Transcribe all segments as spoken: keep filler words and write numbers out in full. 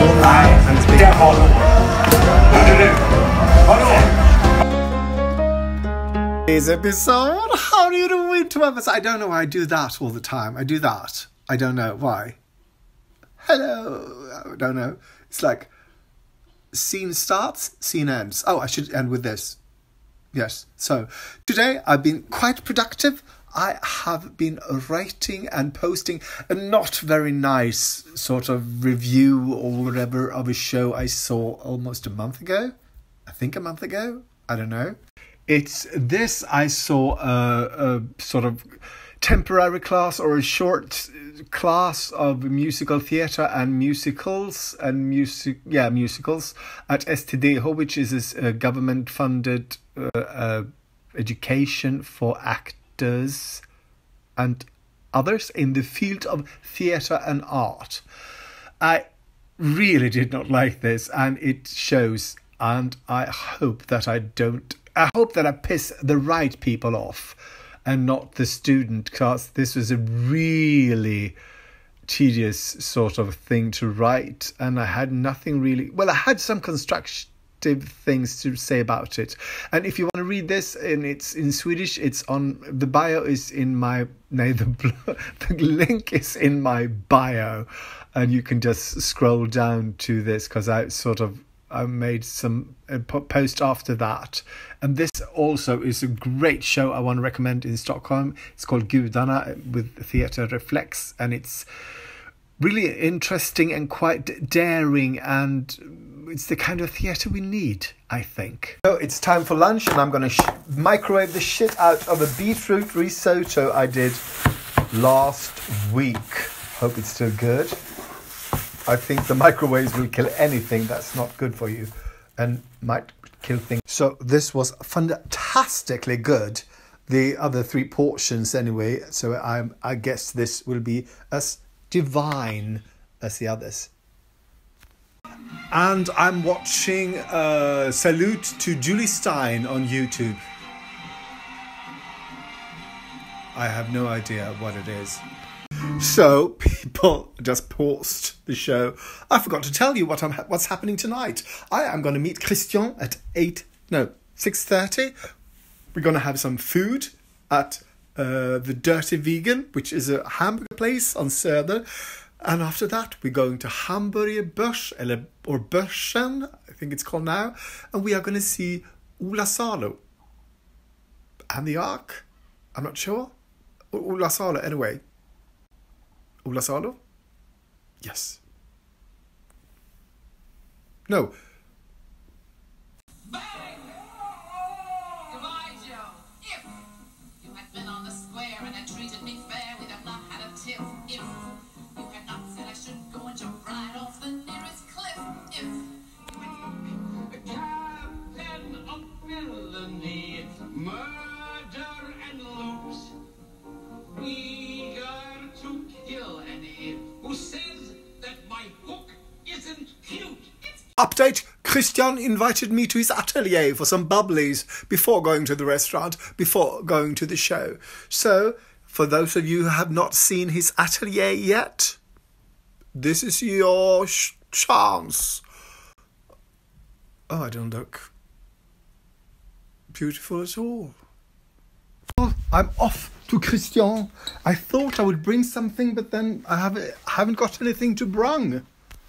and speak. Today's episode, how do you do it to others? I don't know why I do that all the time. I do that. I don't know why. Hello. I don't know. It's like scene starts, scene ends. Oh, I should end with this. Yes. So today I've been quite productive. I have been writing and posting a not very nice sort of review or whatever of a show I saw almost a month ago. I think a month ago. I don't know. It's this. I saw a, a sort of temporary class or a short class of musical theatre and musicals and music yeah musicals at S T D, which is a government funded uh, uh, education for actors and others in the field of theatre and art. I really did not like this, and it shows, and I hope that I don't I hope that I piss the right people off and not the student, because this was a really tedious sort of thing to write, and I had nothing really, well, I had some constructive things to say about it. And if you want to read this, and it's in Swedish, it's on, the bio is in my, no, the, the link is in my bio, and you can just scroll down to this, because I sort of I made some uh, post after that. And this also is a great show I want to recommend in Stockholm. It's called Gudarna with Theatre Reflex, and it's really interesting and quite daring, and it's the kind of theatre we need, I think. So it's time for lunch, and I'm going to sh- microwave the shit out of a beetroot risotto I did last week. Hope it's still good. I think the microwaves will kill anything that's not good for you and might kill things. So this was fantastically good. The other three portions anyway. So I I guess this will be as divine as the others. And I'm watching uh, Salute to Julie Stein on YouTube. I have no idea what it is. So people just paused the show. I forgot to tell you what I'm what's happening tonight. I am going to meet Christian at eight, no, six thirty. We're going to have some food at uh, the Dirty Vegan, which is a hamburger place on Söder. And after that, we're going to Hamburger Börs, eller, or Börsen, I think it's called now. And we are going to see Ola Salo. And the Ark? I'm not sure. Ola Salo, anyway. Ola Salo? Yes. No. Bang! Goodbye, Joe. If you had been on the square and had treated me fair, we'd have not had a tiff. If you had not said I should go and jump right off the nearest cliff. If the captain of villainy, murder and loot, we got to kill any who says that my hook isn't cute. It's Update, Christian invited me to his atelier for some bubblies before going to the restaurant, before going to the show. So, for those of you who have not seen his atelier yet, this is your sh- chance. Oh, I don't look beautiful at all. Oh, I'm off to Christian. I thought I would bring something, but then I haven't, haven't got anything to bring.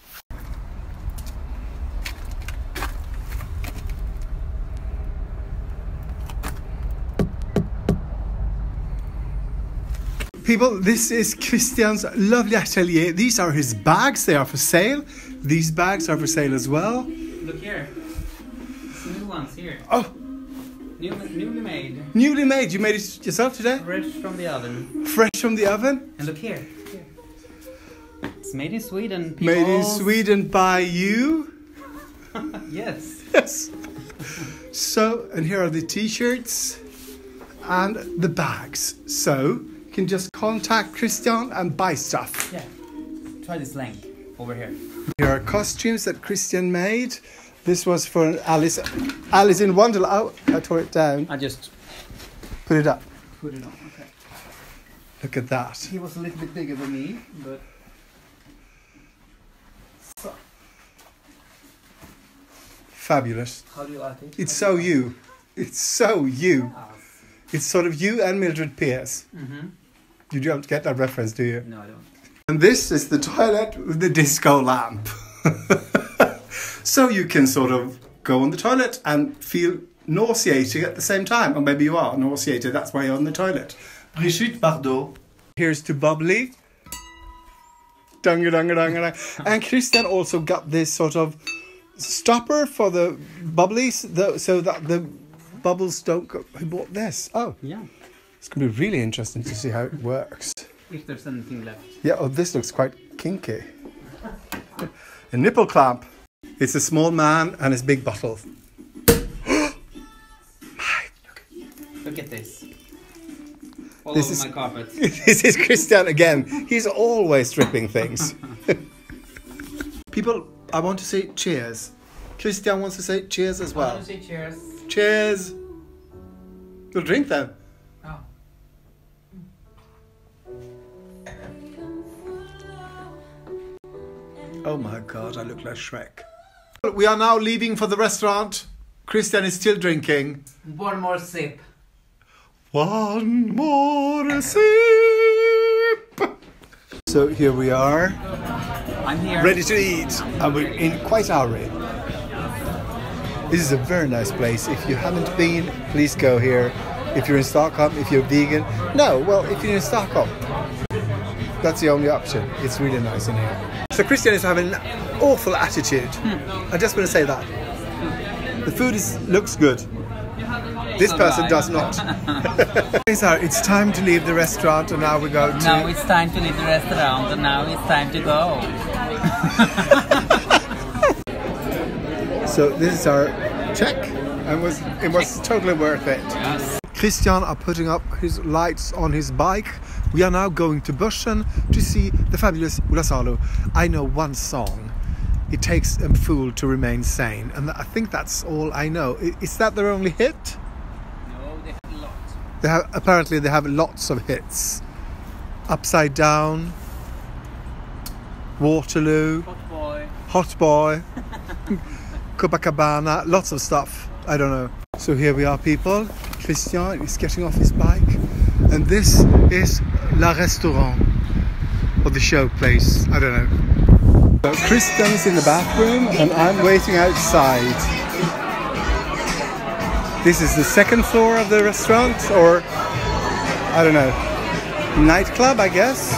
People, this is Christian's lovely atelier. These are his bags. They are for sale. These bags are for sale as well. Look here. It's new ones here. Oh, New, newly made. newly made. You made it yourself today? Fresh from the oven. Fresh from the oven. And look here. here. It's made in Sweden. People. Made in Sweden by you. Yes. Yes. So, and here are the t-shirts and the bags. So, you can just contact Christian and buy stuff. Yeah. Try this length over here. Here are costumes that Christian made. This was for Alice Alice in Wonderland. Oh, I tore it down. I just Put it up. put it on. Okay. Look at that. He was a little bit bigger than me, but So, fabulous. How do you like it? It's so you. It's so you. It's sort of you and Mildred Pierce. Mm-hmm. You don't get that reference, do you? No, I don't. And this is the toilet with the disco lamp. So you can sort of go on the toilet and feel nauseating at the same time. Or maybe you are nauseated, that's why you're on the toilet. Brigitte Bardot. Here's to Bubbly. Dunga dunga dunga dunga. And Christian also got this sort of stopper for the bubblies, the, so that the bubbles don't go. Who bought this? Oh, Yeah. it's going to be really interesting to see how it works. If there's anything left. Yeah, oh, this looks quite kinky. A nipple clamp. It's a small man and his big bottle. My, look. Look at this. All This over is- my carpet. This is Christian again. He's always stripping things. People, I want to say cheers. Christian wants to say cheers as I well. want to say cheers. Cheers. You'll drink then. Oh. Oh my god, I look like Shrek. We are now leaving for the restaurant. Christian is still drinking. One more sip. One more sip. So here we are, I'm here. ready to eat, and we're in quite a hurry. This is a very nice place. If you haven't been, please go here. If you're in Stockholm, if you're vegan, no, well, if you're in Stockholm, that's the only option. It's really nice in here. So Christian is having an awful attitude. I just want to say that. The food is looks good. This person does not. So it's time to leave the restaurant, and now we go to... Now it's time to leave the restaurant, and now it's time to go. So this is our check, and was it was totally worth it. Yes. Christian are putting up his lights on his bike. We are now going to Börsen to see the fabulous Ola Salo. I know one song. It takes a fool to remain sane, and I think that's all I know. I- Is that their only hit? No, they have a lot. They have apparently they have lots of hits. Upside Down, Waterloo, Hot boy. Hot Boy, Copacabana, lots of stuff. I don't know. So here we are, people. Christian is getting off his bike, and this is La Restaurant, or the show place. I don't know. So Christian's in the bathroom, and I'm waiting outside. This is the second floor of the restaurant, or I don't know, nightclub, I guess.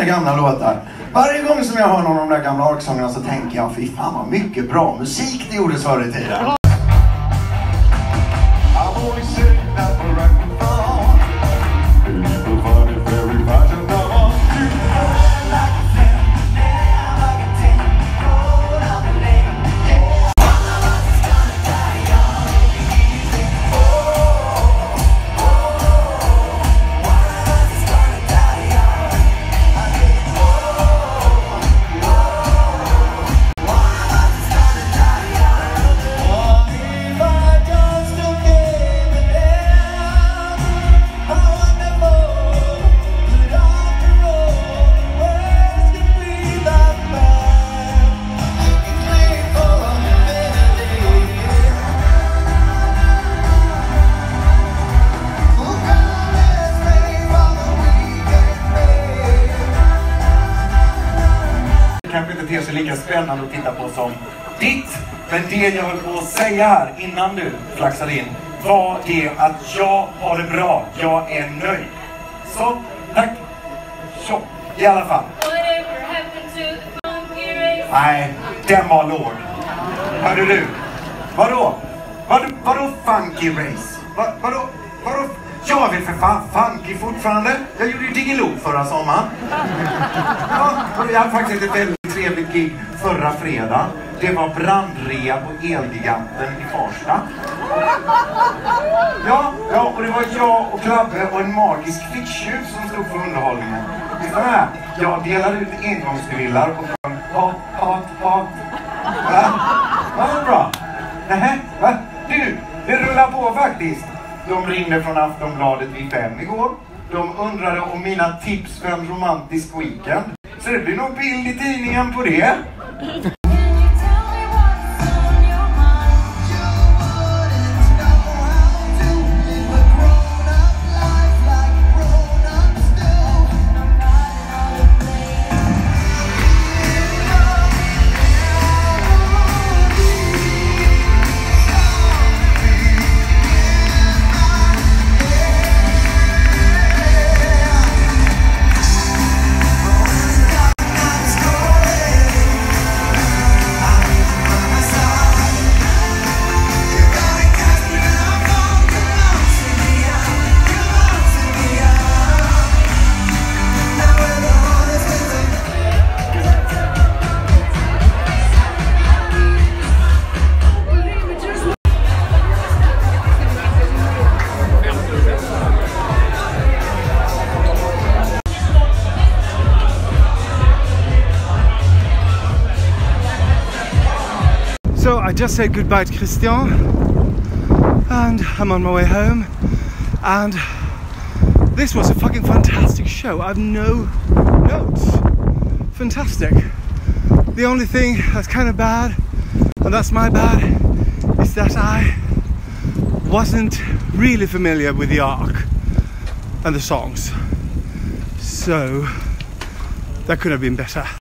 gamla låtar. Varje gång som jag hör någon av de där gamla orksångerna så tänker jag, fy fan vad mycket bra musik det gjordes förr i tiden. Kanske inte ter sig lika spännande att titta på som ditt. Men det jag höll på att säga här innan du flaxade in var det att jag har det bra. Jag är nöjd. Så, tack. Så, i alla fall. Nej, den var låg. Hörde du? Vadå? Vadå, vadå funky race? Vad, vadå? Vadå? Jag är väl för fan funky fortfarande. Jag gjorde ju Diggiloo förra sommaren. Ja, och jag hade faktiskt ett väldigt trevligt gig förra fredag. Det var brandrea på Elgiganten i Farsta. Ja, ja, och det var jag och Klabbe och en magisk ficktjuv som stod för underhållningen. Lyssna här. Jag delade ut engångsgrillar och sjöng hat, hat, hat. Va? Va, var bra? Nähä, va? Du, det rullar på faktiskt. De ringde från Aftonbladet vid fem igår. De undrade om mina tips för en romantisk weekend. Så det blir nog bild i tidningen på det. So I just said goodbye to Christian and I'm on my way home, and this was a fucking fantastic show. I have no notes. Fantastic. The only thing that's kind of bad, and that's my bad, is that I wasn't really familiar with the arc and the songs. So that could have been better.